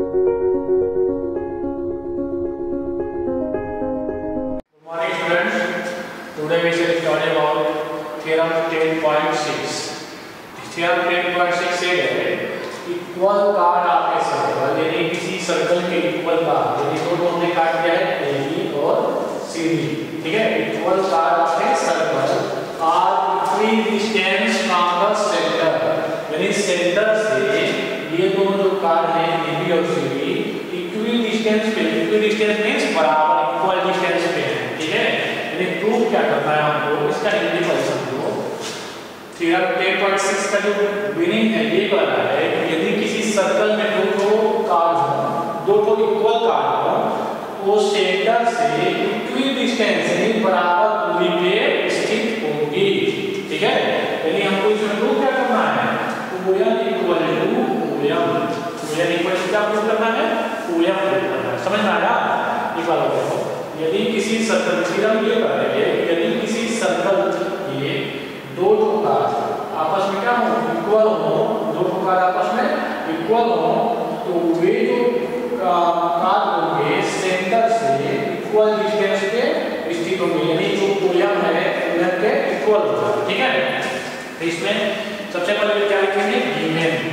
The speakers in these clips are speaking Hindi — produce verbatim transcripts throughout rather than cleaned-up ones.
morning students, today we shall study about theorem ten point six. theorem ten point six से है इक्वल कार्ड आपके सर्कल यानी किसी सर्कल के इक्वल कार्ड यानी दोनों हमने काट दिया है ए बी और सी डी, ठीक है। इक्वल कार्ड आपके circle are equal distance from the centre यानी सेंटर से ये दोनों जो कार्ड हैं ए बी और सी डी इक्वल डिस्टेंस पे, इक्वल डिस्टेंस मींस बराबर इक्वल डिस्टेंस पे है, ठीक है। यानी प्रूव क्या करना है हमको, इसका इंटीग्रल समझो। थ्योरम टेन पॉइंट सिक्स का जो मीनिंग है ये बता रहा है कि यदि किसी सर्कल में दो दो कार्ड हो, दो दो इक्वल कार्ड हो, वो सेंटर से इक्वल डिस्टेंस यानी बराबर दूरी पे स्थित होंगी, ठीक है। यानी हमको इसमें प्रूव क्या करना है, OM equal to OM, OM equal to क्या प्रूव करना है, ओएम प्रूव करना है। समझ में आया? ये बात देखो, यदि किसी सर्कल थ्योरम ये कह रहे हैं यदि किसी सर्कल के दो दो कार्ड आपस में क्या हो, इक्वल हो, दो दो कार्ड आपस में इक्वल हो, तो वे जो कार्ड होंगे सेंटर से इक्वल डिस्टेंस पे स्थित होंगे यानी जो ओएम है ओएम के इक्वल होगा, ठीक है। तो इसमें सबसे पहले क्या लिखेंगे, गिवन,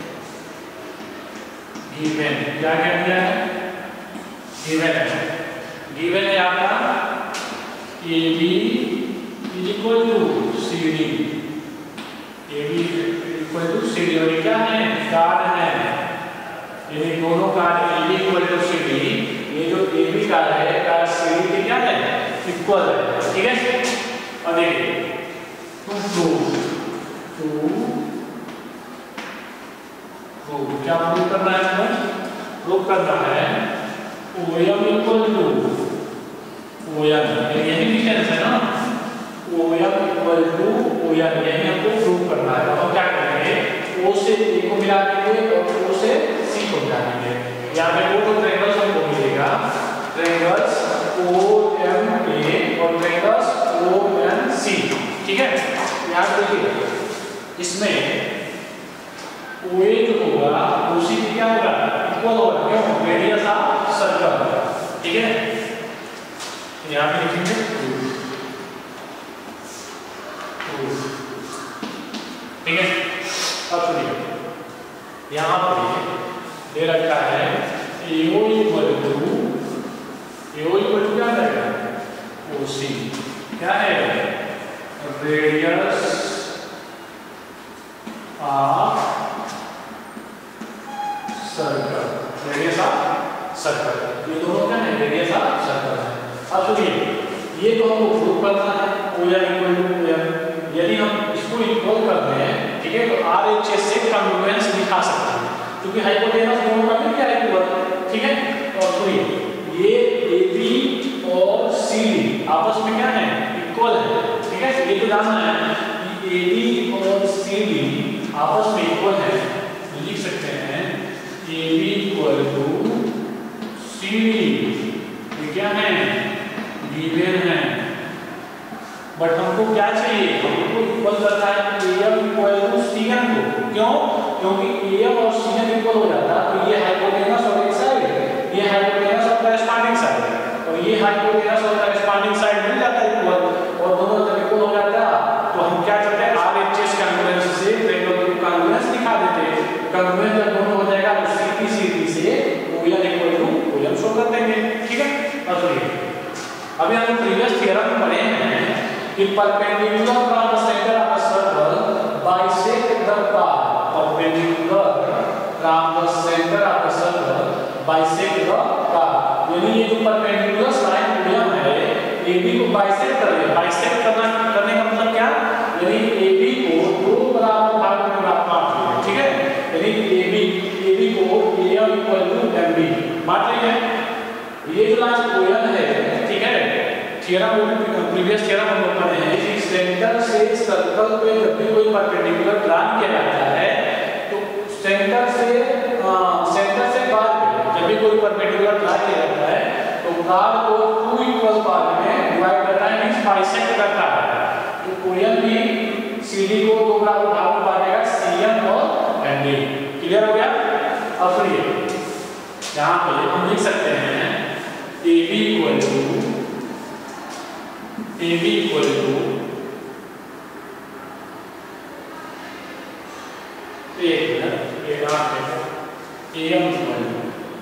गिवन क्या कह दिया है, गिवन है, गिवन है आपका A B is equal to C D, A B equal to C D और क्या है, कार्ड है, यानी दोनों chord A B equal to C D, ये जो ए बी कार्ड है कार्ड सी डी के क्या है, इक्वल है, ठीक है। और देखिए टू टू टू टू क्या प्रूव करना है, हमें प्रूव करना है ओएम इक्वल टू ओएम, यही डिस्टेंस है ना, ओएम इक्वल टू ओएम, यही हमको प्रूव करना है। तो हम क्या करेंगे, ओ से ए को मिला देंगे और ओ से सी को मिला देंगे। यहाँ पे दो दो ट्रायंगल्स हमको मिलेगा, ट्रायंगल्स ओ एम ए और ट्रायंगल्स ओ एन सी, ठीक है। याद रखिए इसमें ओए जो होगा उसी की क्या होगा, इक्वल होगा, क्यों, रेडियस ऑफ सर्कल, ठीक है। यहाँ पे लिखेंगे ठीक है। अब सुनिए यहाँ पर दे रखा है AO equal to, AO equal to क्या रहेगा, ओसी क्या है, radius of circle, radius of circle, ये दोनों क्या है, रेडियस ऑफ सर्कल है। अब सुनिए ये तो हमको प्रूव करना है ओएम इक्वल टू ओएम, यदि हम इसको इक्वल करते हैं, ठीक है, तो आरएचएस से कॉन्ग्रुएंस दिखा सकते हैं क्योंकि हाइपोटेनस दोनों का भी क्या है, इक्वल, ठीक है। और सुनिए ये एबी और सीडी आपस में क्या है, इक्वल है, ठीक है। ये तो जानना है कि एबी और सीडी आपस में इक्वल है, लिख सकते हैं एबी इक्वल टू सीडी, ये क्या है, गिवन है। बट हमको क्या चाहिए, हमको इक्वल करना है एम इक्वल टू सीएन को, क्यों, क्योंकि एम और सीएन इक्वल हो जाता तो ये हाइपोटेनस और एक साइड, ये हाइपोटेनस और करेस्पॉन्डिंग साइड और ये हाइपोटेनस और करेस्पॉन्डिंग साइड मिल जाता है इक्वल और दोनों जब इक्वल हो जाता तो हम क्या करते हैं, आरएचएस कॉन्ग्रुएंस से ट्रायंगल को कॉन्ग्रुएंस दिखा देते हैं। कॉन्ग्रुएंस जब दोनों हो जाएगा तो सीधी सीधी से OM equal to OM show कर देंगे, ठीक है। और सुनिए अभी हम प्रीवियस थ्योरम पढ़े हैं कि perpendicular from the centre of the circle bisect the chord, perpendicular from the centre of the circle bisect the chord, यानी ये जो परपेंडिकुलर लाइन ओएम है एबी को बाइसेक्ट कर रही है। बाइसेक्ट करना करने का मतलब क्या, यानी एबी को दो बराबर भाग में बांट दिया, ठीक है। यानी एबी एबी को एम इक्वल टू एमबी बांट रही है। ये जो लाइन ओएम है, ठीक है, थ्योरम प्रीवियस थ्योरम हम लोग पढ़े हैं कि सेंटर से सर्कल पे जब भी कोई परपेंडिकुलर प्लान किया जाता है तो सेंटर से सेंटर से कार्ड पे जब भी कोई परपेंडिकुलर प्लान किया जाता है तो कार्ड को टू इक्वल पार्ट में डिवाइड करता है, मींस बाइसेक्ट करता है। तो ओएम भी सीडी को दो बराबर भाग में बांटेगा, सीएम और एनडी, क्लियर हो गया। अब सुनिए यहाँ पे हम लिख सकते हैं A B equal to A B equal to एक मिनट ए डाल दें A M equal to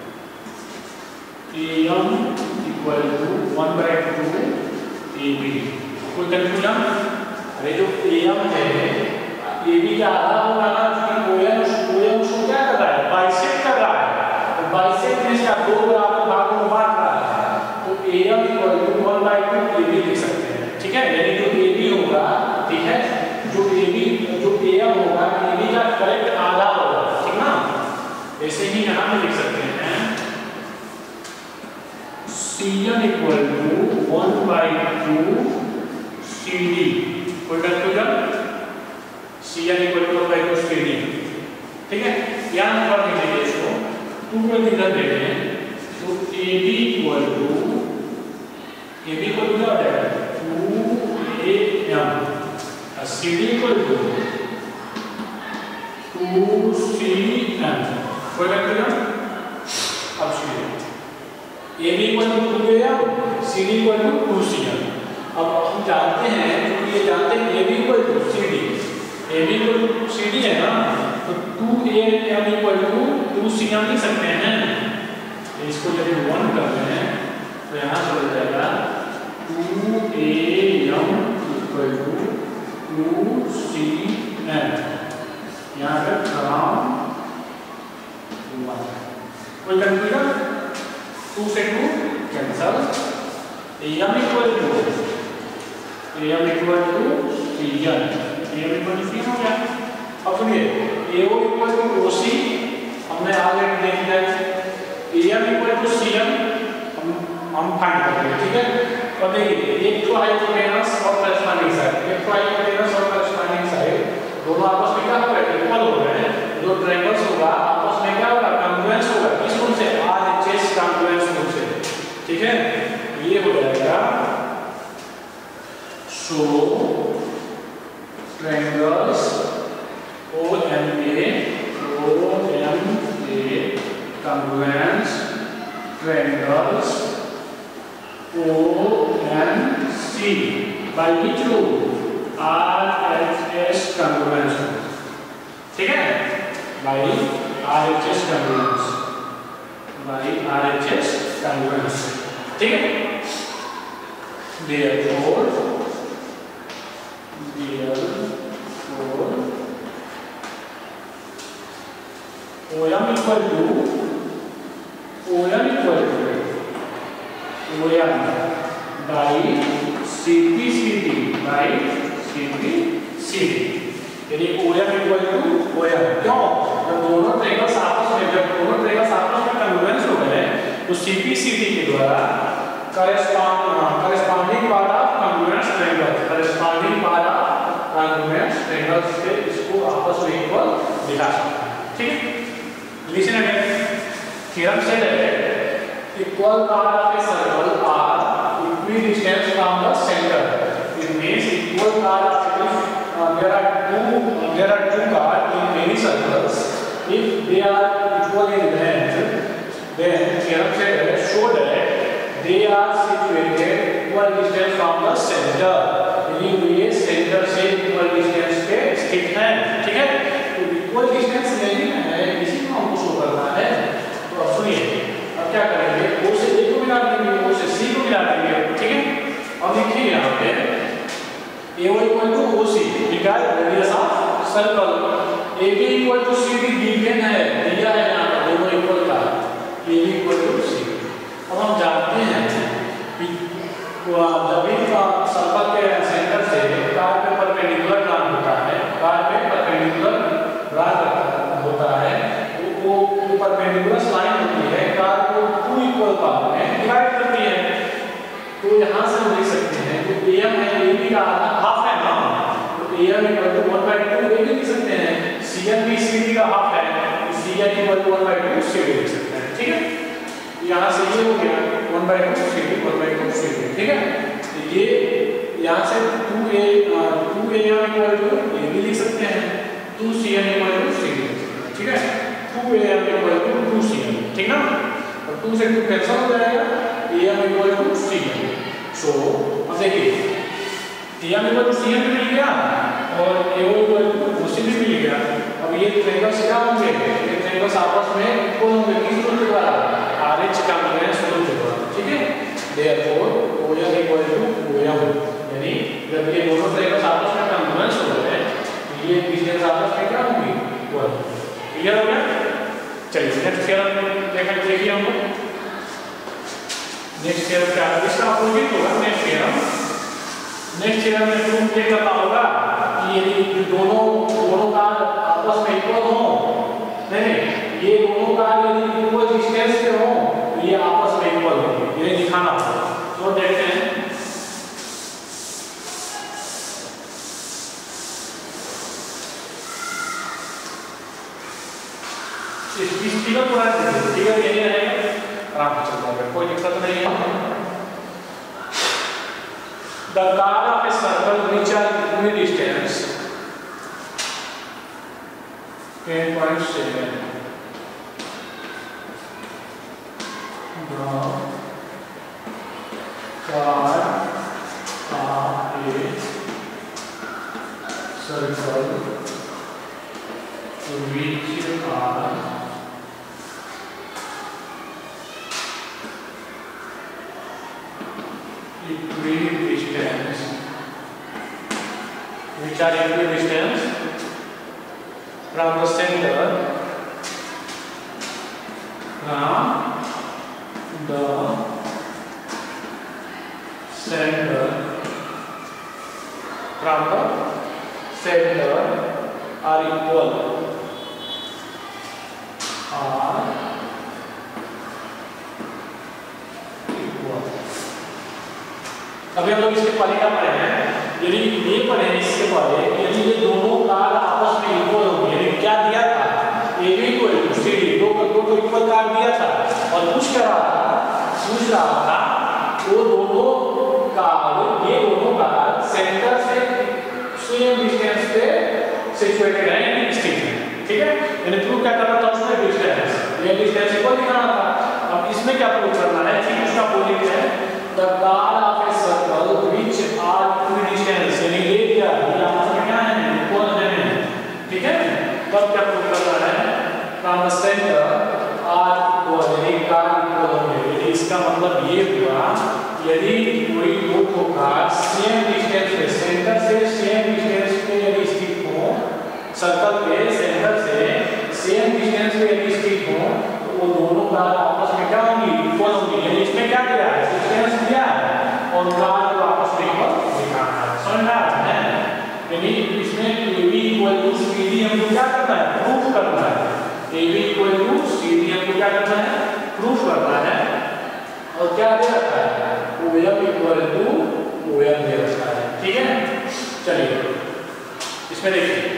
A M equal to one by two A B. कोई कंफ्यूजन? अरे जो ए एम है ए बी का आधा होगा ना, क्योंकि ओ एम ओ एम उसको क्या कर रहा है, बाइसेक्ट कर रहा है, तो बाइसेक्ट में इसका दो बराबर भागों में बांट रहा है, तो A M equal to one by two A B लिख सकते हैं। ठीक है, यानी जो ए बी होगा, ठीक है, जो ए बी जो ए एम होगा ए बी का करेक्ट आधा होगा, ठीक ना। ऐसे ही यहाँ पे लिख सकते हैं C N equal to one by two C D. कोई confusion? C N equal to one by two C D. ठीक है, यहाँ पर लिखेंगे इसको टू में इधर देंगे तो A B equal to A B equal to क्या हो जाएगा two A M, C D equal to two C N. कोई कंफ्यूजन? अब सुनिए A B equal to two A M, C D equal to two C N. अब हम जानते हैं, क्योंकि ये जानते हैं A B equal to C D, A B equal to C D है ना, तो two A M equal to two C M लिख सकते हैं। इसको यदि वन कर रहे हैं तो यहाँ से हो जाएगा two A M equal to two C M. यहाँ पे फ्रॉम वन। कोई कंफ्यूजन? टू से two cancel, A M equal to A M equal to C N, A M equal to C N हो गया। अब सुनिए ए ओ इक्वल टू ओ सी हमने आगे देख लिया, A M equal to C N हम हम फाइंड कर लेंगे। ठीक है, तो देखिए एक तो हाइपोटेनस और करस्पॉन्डिंग साइड, एक तो हाइपोटेनस और करस्पॉन्डिंग साइड दोनों आपस में क्या हो रहा है, इक्वल हो रहे हैं। जो ट्रायंगल्स होगा आपस में क्या होगा, कॉन्ग्रुएंस होगा। किस रूल से? R H S congruence rule से। ठीक है, ये हो जाएगा so triangles O M A O M A congruence triangles O N C by which rule? R H S congruence। ठीक है, by R H S congruence, by R H S congruence। ठीक है, therefore therefore O M equal to O M equal to O M by C P C D by C P C D। यानी O M equal to O M। क्यों? जब दोनों ट्रायंगल्स आपस में जब दोनों ट्रायंगल्स आपस में कॉन्ग्रुएंस हो गए तो C P C D के द्वारा corresponding part of congruence triangles, corresponding part of congruence triangles से इसको आपस में इक्वल दिखा सकते हैं। ठीक है, Listen again. Theorem said that equal part of a circle are equidistant from the center. It means equal part of if uh, there are two uh, there are two parts in many circles. If they are equal in length, then theorem said that show that they are situated equal distance from the center. यानी वे center से equal distance पे स्थित हैं। ठीक है, तो equal distance नहीं है, इसी को हमको शो करना है। तो अब सुनिए, अब क्या करेंगे, O से A को मिला देंगे, O से C को मिला देंगे। ठीक है, अब देखिए यहाँ पे A O equal to O C because radius of circle, A B equal to C D given है, दिया है यहाँ पर दोनों इक्वल का, A B equal to C। अब हम जानते हैं कि जब भी सर्कल के सेंटर से कार पे परपेंडिकुलर ड्रॉ होता है, कार पे परपेंडिकुलर ड्रॉ होता है, वो वो परपेंडिकुलर लाइन होती है, कार को टू इक्वल पार्ट में डिवाइड करती है। तो यहाँ से हम लिख सकते हैं जो A M है A B का आधा हाफ है ना, तो A M equal to one by two A B लिख सकते हैं, C N भी C D का हाफ है, तो C N equal to one by two C D लिख सकते हैं। ठीक है, यहाँ से ये हो गया one by two C D one by two C D। ठीक है, ये यहाँ से two A two A M equal to A B लिख सकते हैं, two C N equal to C D। ठीक है, two A M equal to two C N। ठीक ना। और टू से टू कैंसिल हो जाएगा, A M equal to C M. So अब देखिए A M equal to C M भी मिल गया और ए ओ इक्वल टू सी भी मिल गया। अब ये ट्रायंगल्स क्या होंगे, ये ट्रायंगल्स आपस में इक्वल होंगे किस रूल के द्वारा, आर एच का कॉन्वेंस रूल के द्वारा, ठीक है। Therefore O M equal to O M, यानी जब ये दोनों ट्रायंगल्स आपस में कॉन्वेंस हो रहे हैं तो ये डिस्टेंस आपस में क्या होंगी, इक्वल। क्लियर हो गया? चलिए नेक्स्ट थ्योरम देखा देखिए हम लोग। नेक्स्ट थ्योरम क्या है, इसका अपोजिट होगा नेक्स्ट थ्योरम। नेक्स्ट थ्योरम में प्रूफ ये करना होगा कि यदि दोनों दोनों का आपस में इक्वल हो, नहीं ये दोनों का यदि इक्वल डिस्टेंस पे हो तो ये आपस में इक्वल होंगे, ये दिखाना होगा। तो देखते हैं इस फिगर को रख दीजिए, फिगर यही रहेगा, आराम से चलता है, कोई दिक्कत नहीं है। The curve of a circle which are equal distance ten point seven. The curve of a circle which are equidistance, which are equidistance from the center, from the center, from the center are equal, are अभी हम लोग इसके पहले क्या पढ़े हैं, यदि ये पढ़े इसके पहले यदि ये दोनों कार आपस में इक्वल होंगे, यदि क्या दिया था A B equal to C D, दो दो को इक्वल कार दिया था और पूछ कर रहा था पूछ रहा था वो दोनों कार ये दोनों कार सेंटर से सेम डिस्टेंस पे सिचुएटेड है, यानी स्थित है, ठीक है। यानी प्रूव क्या करना था उसमें, डिस्टेंस, ये डिस्टेंस इक्वल दिखाना था। अब इसमें क्या प्रूव करना है, ठीक उसका बोलिए है the curve of a circle which are equidistant, यानी ये क्या ये आपस में क्या है, इक्वल है, ठीक है। तब क्या प्रूव करना है, from the center are equal, यानी कार इक्वल होंगे। यदि इसका मतलब ये हुआ यदि कोई दो कार सेम डिस्टेंस पे सेंटर से सेम डिस्टेंस पे यदि स्थित हो, सर्कल पे सेंटर से सेम डिस्टेंस पे यदि स्थित हो तो वो दोनों कार आपस में क्या होंगी, इक्वल होंगी। यानी इसमें क्या दिया है, डिस्टेंस दिया है और कार को आपस में इक्वल दिखाना है, समझ में आ रहा है। यानी इसमें A B equal to C D हमको क्या करना है, प्रूफ करना है। A B equal to C D हमको क्या करना है, प्रूफ करना है। और क्या दे रखा है, O M equal to O M दे रखा है, ठीक है। चलिए इसमें देखिए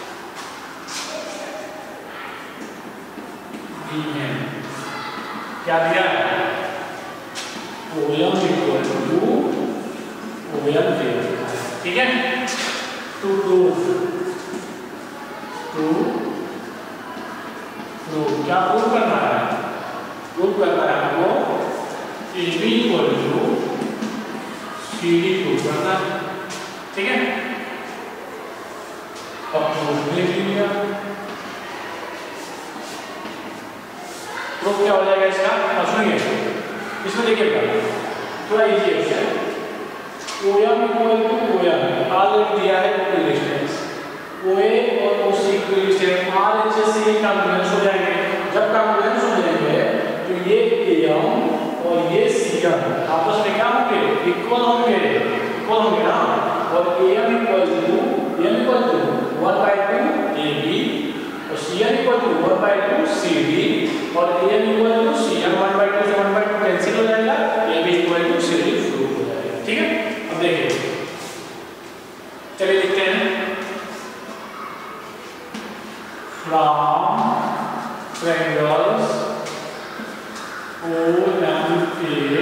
क्या दिया है, O M equal to O M दे रखा है, ठीक है। टू टू टू टू क्या प्रूव करना है, प्रूव करना है हमको A B equal to C D prove करना है, ठीक है। अब प्रूफ देख लीजिए, प्रूफ क्या हो जाएगा इसका, अब सुनिए इसमें देखिएगा थोड़ा इजी है। O M equal to O M already दिया है इक्वल डिस्टेंस, ओ ए और O C equal distance, R H से ये कॉन्ग्रुएंस हो जाएंगे। जब कॉन्ग्रुएंस हो जाएंगे तो ये ए एम और ये सी एम आपस में क्या होंगे, इक्वल होंगे, इक्वल होंगे ना। और A M equal to M equal to one by two A B और C M equal to one by two C D और A M equal to C M one by two से वन बाई टू कैंसिल हो जाएगा, A B equal to C D proof हो जाएगा, ठीक है। अब देखिए चलिए लिखते हैं, from triangles O M A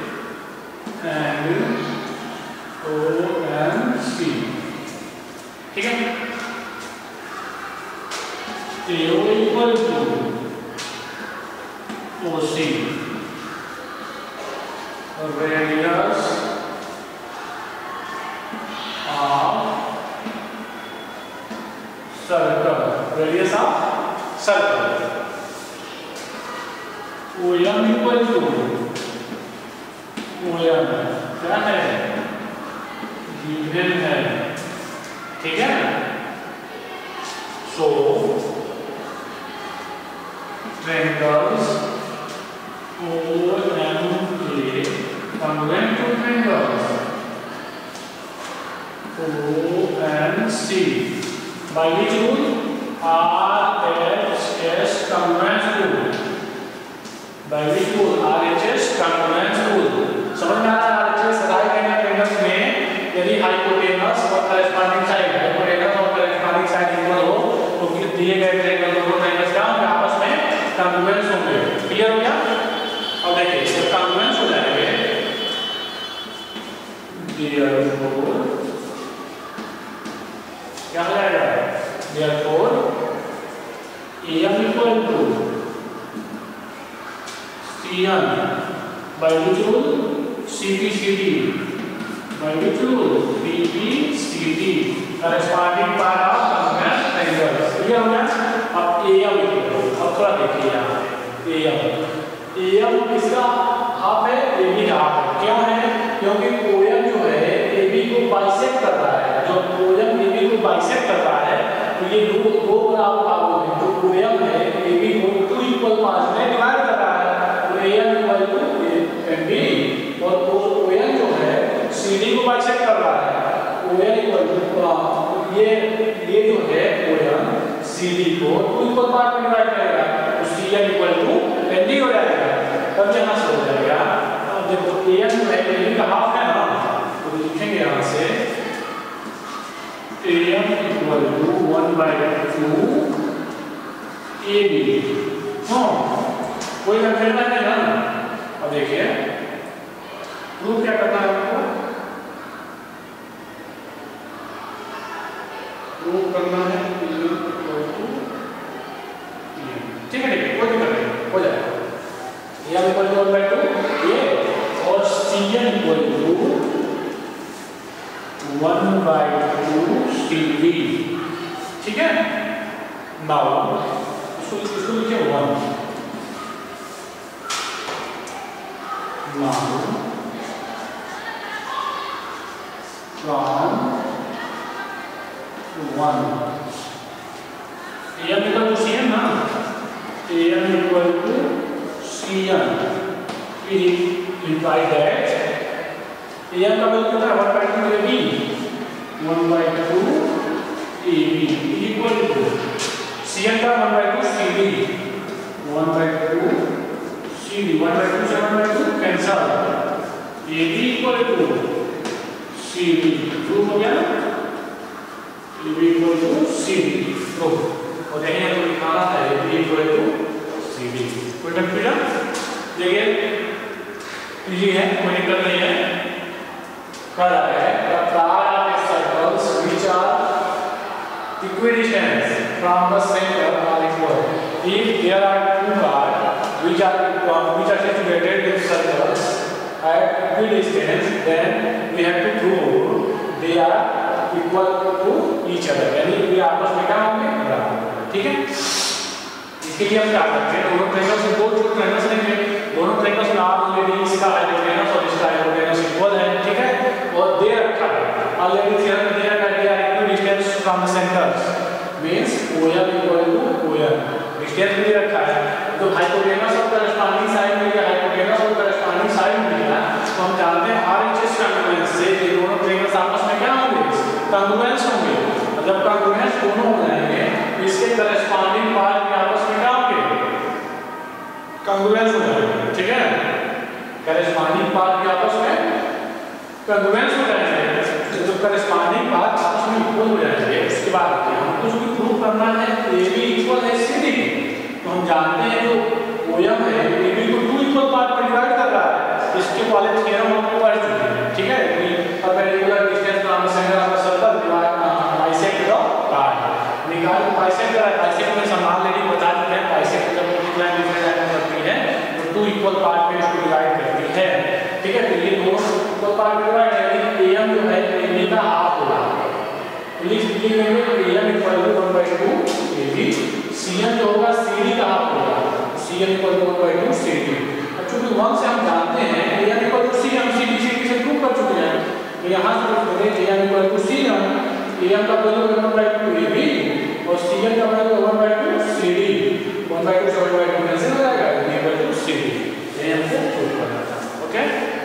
and O M C, ठीक है। A O equal to O C, radius of circle, radius of circle. O M equal to O M क्या है, गिवन है, ठीक है। सो triangles O M J congruent to triangles O and C by which rule? R H S congruence rule. By which rule? R H S congruence rule. समझ में आ रहा है? R H S right angle triangles में यदि हाइपोटेनस और करेस्पॉन्डिंग साइड, हाइपोटेनस और करेस्पॉन्डिंग साइड इक्वल हो तो दिए गए ट्रायंगल दोनों ट्रायंगल्स क्या होंगे, आपस में कॉन्ग्रुएंस होंगे। क्लियर हो गया? अब देखिए जब कॉन्ग्रुएंस हो जाएंगे therefore क्या हो जाएगा, therefore A M equal to C N by which rule? C P C D by which rule? P P C D corresponding part of congruent triangles। Clear हो गया? अब A M अब थोड़ा देखिए यहाँ A M A M किसका हाफ है, A B का हाफ है। क्यों है? क्योंकि O M जो है A B को बाइसेक्ट कर रहा है, जो O M A B को बाइसेक्ट कर रहा है तो ये दो दो बराबर भागों में जो O M है A B को टू इक्वल पार्ट्स में डिवाइड कर रहा है, तो A M equal to M B और O M जो है C D को बाइसेक्ट कर रहा है, O M इक्वल टू ये ये जो है O M C D को टू इक्वल पार्ट में डिवाइड करेगा तो C N equal to N D हो जाएगा। तब यहाँ से हो जाएगा, अब देखो A M जो है A B का हाफ है ना, तो लिखेंगे यहाँ से A M equal to one by two A B। हाँ कोई कंफ्यूजन नहीं है ना। अब देखिए प्रूफ क्या करना है आपको, प्रूफ करना है ठीक है, ठीक है, कोई दिक्कत नहीं, हो जाएगा। A M equal to one by two ये और C N equal to one by two C D, ठीक है। नाउ इसको इसको लिखिए one, now from one A M equal to C N ना, A M equal to C N, we imply that A M का वैल्यू कितना है, one by two A B, one by two A B equal to C N का one by two C D, one by two C D, one by two से one by two cancel, A B equal to C D, proof हो गया ना, A B equal to C D, proof. और देखिए तो लिखाना है A B equal to C D। कोई कंफ्यूजन? देखिए इजी है, कोई दिक्कत नहीं है। कह रहा है the part of a circles which are equidistant from the center are equal. If there are two parts which are which are situated in circles at equidistance, then we have to prove they are equal to each other, यानी ये आपस में क्या होंगे, बराबर। ठीक है, इसके लिए हम क्या करते हैं, दोनों ट्रायंगल्स दो जो ट्रायंगल्स लेंगे, दोनों ट्रायंगल्स में आप ऑलरेडी इसका हाइपोटेनस और इसका हाइपोटेनस इक्वल है, ठीक है, और दे रखा है ऑलरेडी थ्योरम में दे रखा है कि equidistance from the centres means O M equal to O M, distance दे रखा है तो हाइपोटेनस और करेस्पॉन्डिंग साइड में या हाइपोटेनस और करेस्पॉन्डिंग साइड में है, तो हम जानते हैं R H S कॉन्ग्रुएंस से ये दोनों ट्रायंगल्स आपस में क्या होंगे, कॉन्ग्रुएंस होंगे। जब कॉन्ग्रुएंस दोनों हो जाएंगे इसके करेस्पॉन्डिंग पार्ट के आपस में क्या होंगे, कॉन्ग्रुएंस हो जाएंगे, ठीक है, करेस्पॉन्डिंग पार्ट के आपस में कॉन्ग्रुएंस हो जाएंगे। तो जब करेस्पॉन्डिंग पार्ट आपस में इक्वल हो जाएंगे उसके बाद हमको जो प्रूव करना है A B इक्वल है C D, तो हम जानते हैं जो O M है A B को टू इक्वल पार्ट में डिवाइड कर रहा है, इसके वाले थ्योरम हमको पढ़ चुके हैं, ठीक है, कि perpendicular distance from the centre of the circle divide bisect the part निकाल बाइसेक्ट कर बाइसेक्ट में समान लेनी बता चुके हैं, बाइसेक्ट जब लाइन डिफरेंट लाइन करती है इक्वल पार्ट में इसको डिवाइड करती है, ठीक है। तो ये दोनों इक्वल पार्ट में डिवाइड है, लेकिन एम जो है एबी का हाफ होगा, तो लिख लीजिए M equal to one by two AB, CM जो होगा सीडी का हाफ होगा, CM equal to one by two CD. अब चूंकि वन से हम जानते हैं M equal to CM, CD CD से प्रूव कर चुके हैं, तो यहाँ से प्रूव करें M equal to CM, M का वैल्यू है वन बाई टू एबी और सीएम का वैल्यू है one by two CD, one by two से वन बाई टू कैंसिल हो जाएगा, एम इक्वल टू सीडी, ये हमको प्रूव करना था, ओके।